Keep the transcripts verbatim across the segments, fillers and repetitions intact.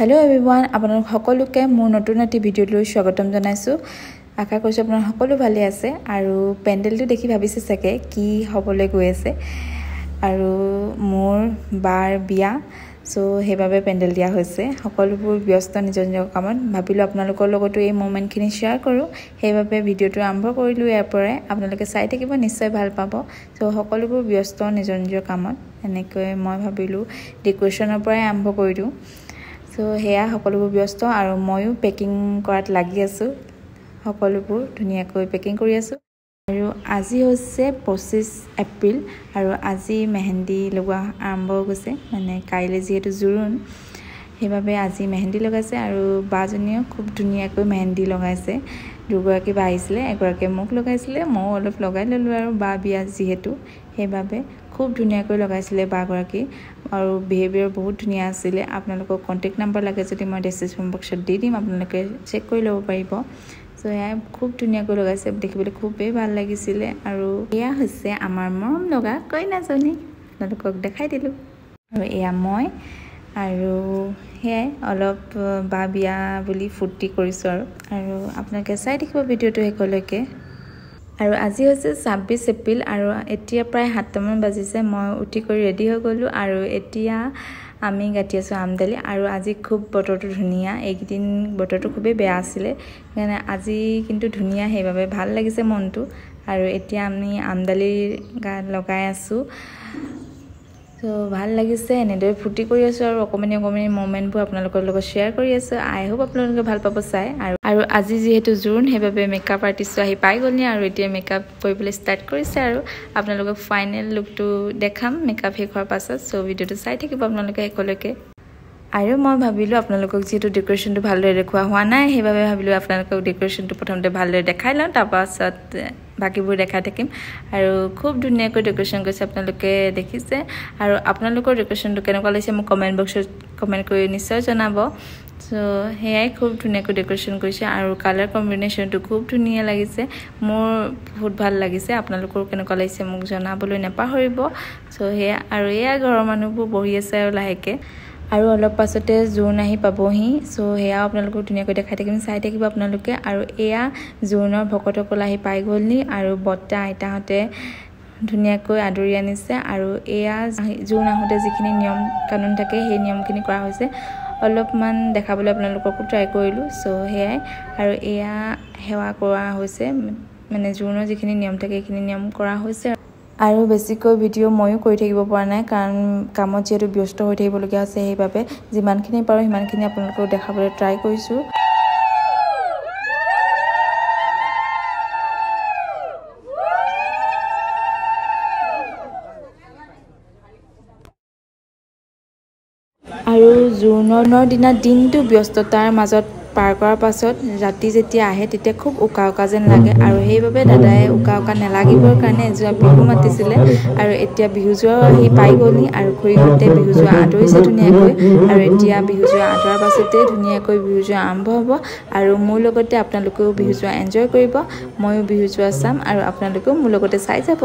Hello everyone আপোনালোক সকলোকে মোৰ নতুন এটি ভিডিঅ'লৈ স্বাগতম জনাইছো আশা কৰিছো আপোনালোক সকলো ভালে আছে আৰু পেন্ডেলটো দেখি ভাবিছে চাগে কি হ'বলৈ গৈ আছে আৰু মোৰ বাৰ বিয়া সো হেবাবে পেন্ডেল দিয়া হৈছে সকলোবোৰ ব্যস্ত নিজৰ নিজৰ কামত ভাবিলো আপোনালোকৰ লগতো এই মোমেন্টখিনি শেয়াৰ কৰো হেবাবে ভিডিঅ'টো আৰম্ভ কৰিলো ইয়াৰ পৰাই আপোনালোকে চাই থাকিব নিশ্চয় ভাল পাব সো সকলোবোৰ ব্যস্ত নিজৰ নিজৰ কামত এনেকৈ মই ভাবিলো ডেকোৰেশ্যনৰ পৰাই আৰম্ভ কৰি দিও সো হেয়া সকলোবোৰ ব্যস্ত আৰু ময়ো পেকিং কৰাত লাগি আছো সকলোবোৰ ধুনিয়াকৈ পেকিং কৰি আছো আৰু আজি হৈছে পঁচিছ এপ্ৰিল আৰু আজি মেহেন্দি লগোৱা আৰম্ভ হৈছে মানে কাইলে যেহেতু জুৰুন হেবাবে আজি মেহেন্দি লগাইছে আৰু বাজনীও খুব ধুনিয়াকৈ মেহেন্দি লগাইছে দুগৰাকী বা আহিছিলে এগৰাকী মোক লগাইছিলে মই অলপ লগাই ললো আৰু বা বিয়া যেহেতু হেবাবে খুব ধুনিয়াকৈ লগাইছিলে বাগৰাকী আৰু বিহেভিয়াৰ বহুত ধুনিয়া আছিল আপোনালোকৰ কন্টাক্ট নম্বৰ লাগে যদি মই ডেসক্ৰিপচন বক্সত দি দিম আপোনালোকে চেক কৰি ল'ব পাৰিব সো এয়া খুব ধুনিয়াকৈ লগাইছে দেখিবলৈ খুবেই ভাল লাগিছিল আৰু এয়া হৈছে আমাৰ মৰম লগা কইনাজনী আপোনালোকক দেখাই দিলো আৰু এয়া মই আৰু হে অলপ বা বিয়া বুলি ফুৰ্তি কৰিছো আৰু আৰু আপোনালোকে চাই দেখিব ভিডিঅ'টো হেকলৈকে আৰু আজি হৈছে ছাব্বিছ এপ্ৰিল আৰু এতিয়া প্ৰায় সাতটা মান বাজিছে মই উঠি কৰি ৰেডি হৈ গলো আৰু এতিয়া আমি গাটি আছো আমদালি আৰু আজি খুব বতৰটো ধুনিয়া এইদিন বতৰটো খুবেই বেয়া আছিল মানে আজি কিন্তু ধুনিয়া হেবাবে ভাল লাগিছে মনটো আৰু এতিয়া আমি আমদালি গা লগাই আছো সো ভাল লাগিছে এনেদৰে ফুটি কৰি আছো আৰু অকমানি অকমানি মোমেন্টবোৰ আপোনালোকৰ লগত শেয়াৰ কৰি আছো আই হোপ আপোনালোকে ভাল পাব চাই আৰু আৰু আজি যেহেতু জুন হেবাবে মেকআপ আৰ্টিষ্ট আহি পাই গলনি আৰু এতিয়া মেকআপ কৰিবলৈ ষ্টাৰ্ট কৰিছে আৰু আপোনালোকক ফাইনেল লুকটো দেখাম মেকআপ শেষ হোৱাৰ পাছত সো ভিডিঅ'টো চাই থাকিব আপোনালোকে হেকলৈকে আৰু মই ভাবিলো আপোনালোকক যেহেতু ডেকোৰেশ্যনটো ভালদৰে দেখুৱা হোৱা নাই হেবাবে ভাবিলো আপোনালোকক ডেকোৰেশ্যনটো প্ৰথমতে ভালদৰে দেখাই লওঁ তাৰ পাছত বাকিবোৰ দেখাই থাকিম আৰু খুব ধুনিয়াকৈ ডেকোৰেশ্যন কৰিছে আপোনালোকে দেখিছে আৰু আপোনালোকৰ ডেকোৰেশ্যনটো কেনেকুৱা লাগিছে মোক কমেন্ট বক্সত কমেন্ট কৰি নিশ্চয় জনাব সো হেয়াই খুব ধুনিয়াকৈ ডেকোৰেশ্যন কৰিছে আৰু কালাৰ কম্বিনেশ্যনটো খুব ধুনিয়া লাগিছে মোৰ বহুত ভাল লাগিছে আপোনালোকৰ কেনেকুৱা লাগিছে মোক জনাবলৈ নাপাহৰিব সো হেয়া আৰু এয়া ঘৰৰ মানুহবোৰ বহি আছে আৰু লাহেকে আৰু অলপ পাছতে জুন আহি পাবহি সো হেয়া আপোনালোকক ধুনিয়াকৈ দেখাই থাকিম চাই থাকিব আপোনালোকে আৰু এয়া জুনৰ ভকতসকল আহি পাই গলনি আৰু বত্তা আইতাহতে ধুনিয়াকৈ আদৰি আনিছে আৰু এয়া জুন আহোতে যিখিনি নিয়ম কানুন থাকে সেই নিয়মখিনি কৰা হৈছে অলপমান দেখাবলৈ আপোনালোককো ট্ৰাই কৰিলো সো হেয়াই আৰু এয়া হেৱা কৰা হৈছে মানে জুনৰ যিখিনি নিয়ম থাকে সেইখিনি নিয়ম কৰা হৈছে আৰু বেছিকৈ ভিডিও ময়ো কৰি থাকিব পৰা নাই কাৰণ কামত যেহেতু ব্যস্ত হৈ থাকিবলগীয়া আছে সেইবাবে যিমানখিনি পাৰো সিমানখিনি আপোনালোকক দেখাবলৈ ট্ৰাই কৰিছো আৰু জুনৰ দিনা দিনটো ব্যস্ততাৰ মাজত পাৰ কৰাৰ পাছত ৰাতি যেতিয়া আহে তেতিয়া খুব উকা উকা যেন লাগে আৰু সেইবাবে দাদাই উকা উকা নেলাগিবৰ কাৰণে এজোৱা বিহু মাতিছিলে আৰু এতিয়া বিহু যোৱা আহি পাই গলনি আৰু খুৰীহঁতে বিহু যোৱা আদৰিছে ধুনিয়াকৈ আৰু এতিয়া বিহু যোৱা আদৰাৰ পাছতে ধুনিয়াকৈ বিহু যোৱা আৰম্ভ হ'ব আৰু মোৰ লগতে আপোনালোকেও বিহু যোৱা এনজয় কৰিব ময়ো বিহু যোৱা চাম আৰু আপোনালোকেও মোৰ লগতে চাই যাব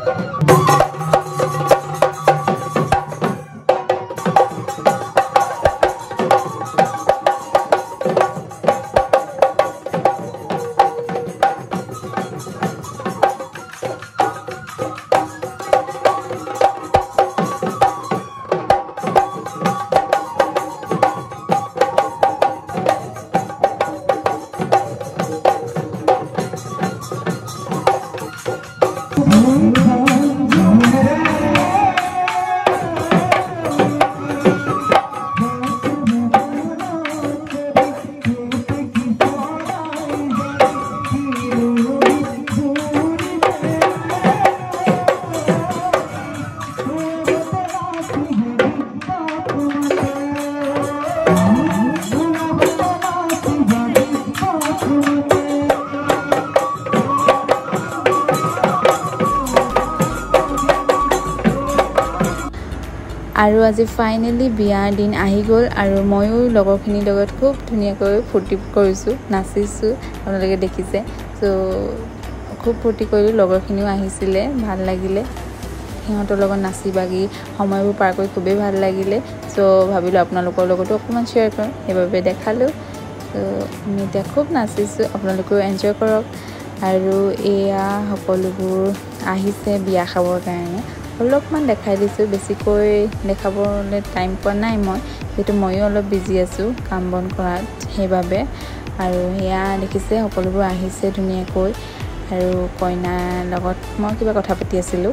আৰু আজি ফাইনেলি বিয়াৰ দিন আহি গ'ল আৰু ময়ো লগৰখিনিৰ লগত খুব ধুনীয়াকৈ ফূৰ্তি কৰিছোঁ, নাচিছোঁ, আপোনালোকে দেখিছে। চ' খুব ফূৰ্তি কৰিলোঁ, লগৰখিনিও আহিছিলে, ভাল লাগিলে সিহঁতৰ লগত নাচি বাগি সময়বোৰ পাৰ কৰি খুবেই ভাল লাগিলে। চ' ভাবিলোঁ আপোনালোকৰ লগতো অকণমান শ্বেয়াৰ কৰোঁ, সেইবাবে দেখালোঁ। চ' আমি এতিয়া খুব নাচিছোঁ, আপোনালোকেও এনজয় কৰক। আৰু এয়া সকলোবোৰ আহিছে বিয়া খাবৰ কাৰণে, অলপমান দেখাই দিছোঁ, বেছিকৈ দেখাবলৈ টাইম পোৱা নাই মই, যিহেতু ময়ো অলপ বিজি আছোঁ কাম বন কৰাত, সেইবাবে। আৰু সেয়া দেখিছে সকলোবোৰ আহিছে ধুনীয়াকৈ, আৰু কইনাৰ লগত মই কিবা কথা পাতি আছিলোঁ,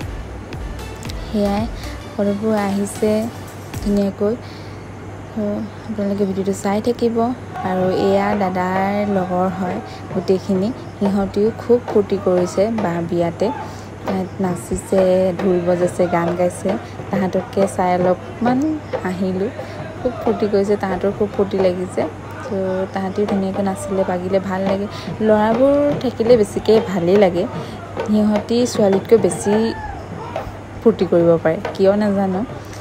সেয়াই সকলোবোৰ আহিছে ধুনীয়াকৈ। আপোনালোকে ভিডিঅ'টো চাই থাকিব। আৰু এয়া দাদাৰ লগৰ হয় গোটেইখিনি, সিহঁতিও খুব ফূৰ্তি কৰিছে বা বিয়াতে নাচিছে, ঢোল বজাইছে, গান গাইছে। তাহাঁতকে চাই অলপমান হাঁহিলোঁ, খুব ফূৰ্তি কৰিছে, তাহাঁতৰ খুব ফূৰ্তি লাগিছে। ত' তাহাঁতিও ধুনীয়াকৈ নাচিলে বাগিলে, ভাল লাগে। ল'ৰাবোৰ থাকিলে বেছিকৈ ভালেই লাগে, সিহঁতি ছোৱালীতকৈ বেছি ফূৰ্তি কৰিব পাৰে, কিয় নাজানো।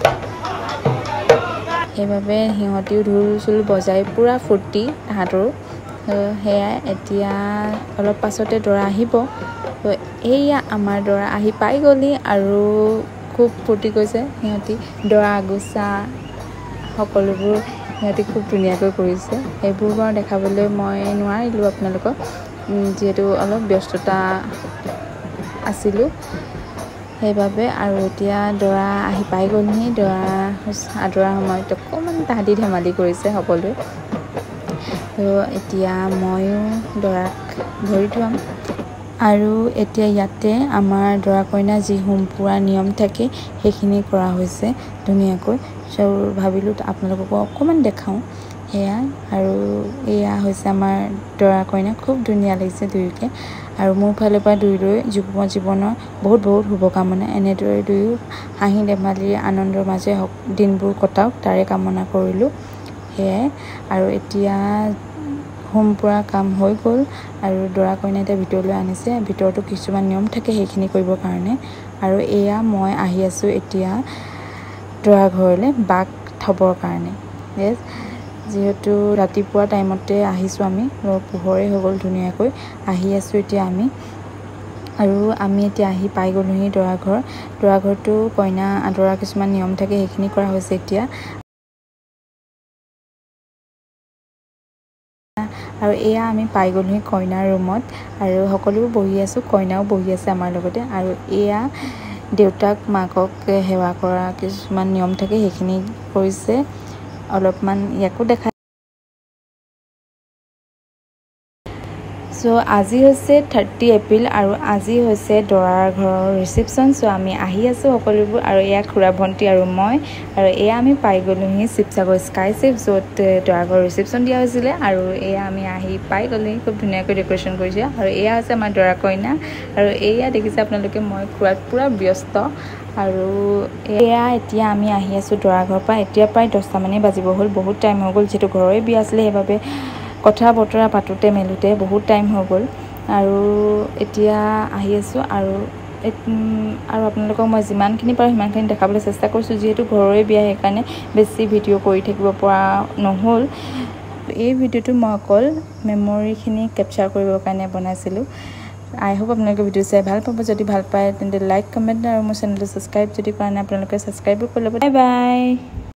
সেইবাবে সিহঁতিও ঢোল চোল বজাই পূৰা ফূৰ্তি তাহাঁতৰো। সেয়াই এতিয়া অলপ পাছতে দৰা আহিব। তো এয়া আমাৰ দৰা আহি পাই গ'লি, আৰু খুব ফূৰ্তি কৰিছে সিহঁতি, দৰা আগোচা সকলোবোৰ সিহঁতি খুব ধুনীয়াকৈ কৰিছে। সেইবোৰ বাৰু দেখাবলৈ মই নোৱাৰিলোঁ আপোনালোকক, যিহেতু অলপ ব্যস্ততা আছিলোঁ সেইবাবে। আৰু এতিয়া দৰা আহি পাই গ'লহি, দৰা আদৰাৰ সময়ত অকণমান তাহাঁতি ধেমালি কৰিছে সকলোৱে। তো এতিয়া ময়ো দৰাক ধৰি থোৱাম। আৰু এতিয়া ইয়াতে আমাৰ দৰা কইনা যি হোম পুৰা নিয়ম থাকে সেইখিনি কৰা হৈছে ধুনীয়াকৈ। চ' ভাবিলোঁ আপোনালোককো অকণমান দেখাওঁ, সেয়া। আৰু এয়া হৈছে আমাৰ দৰা কইনা, খুব ধুনীয়া লাগিছে দুয়োকে। আৰু মোৰ ফালৰ পৰা দুয়োলৈ যুগ্ম জীৱনৰ বহুত বহুত শুভকামনা। এনেদৰে দুয়ো হাঁহি ধেমালি আনন্দৰ মাজে দিনবোৰ কটাওক, তাৰে কামনা কৰিলোঁ, সেয়াই। আৰু এতিয়া হোম পুৰা কাম হৈ গ'ল, আৰু দৰা কইনা এতিয়া ভিতৰলৈ আনিছে। ভিতৰতো কিছুমান নিয়ম থাকে সেইখিনি কৰিবৰ কাৰণে। আৰু এয়া মই আহি আছোঁ এতিয়া দৰা ঘৰলৈ বাক থ'বৰ কাৰণে। য়েছ, যিহেতু ৰাতিপুৱা টাইমতে আহিছোঁ আমি, পোহৰেই হৈ গ'ল ধুনীয়াকৈ, আহি আছোঁ এতিয়া আমি। আৰু আমি এতিয়া আহি পাই গ'লোহি দৰা ঘৰ। দৰা ঘৰটো কইনা আদৰা কিছুমান নিয়ম থাকে সেইখিনি কৰা হৈছে এতিয়া। আৰু এয়া আমি পাই গ'লোহি কইনাৰ ৰুমত, আৰু সকলোবোৰ বহি আছোঁ, কইনাও বহি আছে আমাৰ লগতে। আৰু এয়া দেউতাক মাকক সেৱা কৰা কিছুমান নিয়ম থাকে সেইখিনি কৰিছে, অলপমান ইয়াকো দেখা। চ' আজি হৈছে থাৰ্টি এপ্ৰিল, আৰু আজি হৈছে দৰাৰ ঘৰৰ ৰিচিপশ্যন। চ' আমি আহি আছোঁ সকলোবোৰ, আৰু এয়া খুৰা ভণ্টি আৰু মই। আৰু এয়া আমি পাই গ'লোহি শিৱসাগৰ স্কাই চিপ, য'ত দৰা ঘৰৰ ৰিচিপশ্যন দিয়া হৈছিলে। আৰু এয়া আমি আহি পাই গ'লোহি, খুব ধুনীয়াকৈ ডেক'ৰেশ্যন কৰিছে। আৰু এয়া হৈছে আমাৰ দৰা কইনা। আৰু এয়া দেখিছে আপোনালোকে, মই খুৰাত পূৰা ব্যস্ত। আৰু এয়া এতিয়া আমি আহি আছোঁ দৰা ঘৰৰ পৰা। এতিয়া প্ৰায় দহটামানেই বাজিব হ'ল, বহুত টাইম হৈ গ'ল, যিহেতু ঘৰৰে বিয়া আছিলে, সেইবাবে কথা বতৰা পাতোঁতে মেলোঁতে বহুত টাইম হৈ গ'ল। আৰু এতিয়া আহি আছোঁ, আৰু আৰু আপোনালোকক মই যিমানখিনি পাৰোঁ সিমানখিনি দেখাবলৈ চেষ্টা কৰিছোঁ, যিহেতু ঘৰৰে বিয়া সেইকাৰণে বেছি ভিডিঅ' কৰি থাকিব পৰা নহ'ল। এই ভিডিঅ'টো মই অকল মেমৰিখিনি কেপচাৰ কৰিবৰ কাৰণে বনাইছিলোঁ। আই হোপ আপোনালোকে ভিডিঅ' চাই ভাল পাব যদি ভাল পায় তেন্তে লাইক কমেণ্ট আৰু মোৰ চেনেলটো ছাবস্ক্ৰাইব যদি কৰা নাই আপোনালোকে ছাবস্ক্ৰাইবো কৰি ল'ব বাই বাই